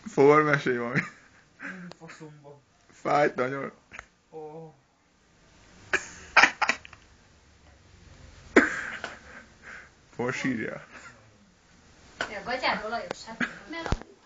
Poór, mesélj valami. Faszomba. Fájt nagyon. Oh. Poór sírja. A gatyáról Lajos, hát mert